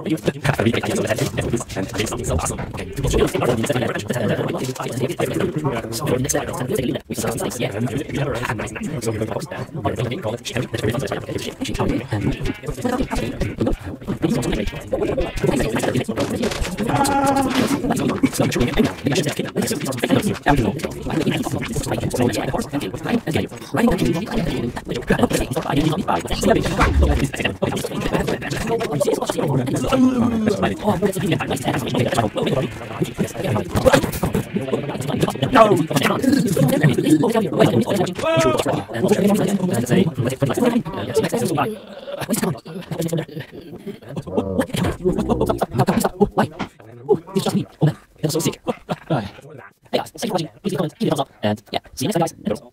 So sick. Hey guys, thanks for watching. Please leave a comment, give me a thumbs up, and yeah, see you next time, guys.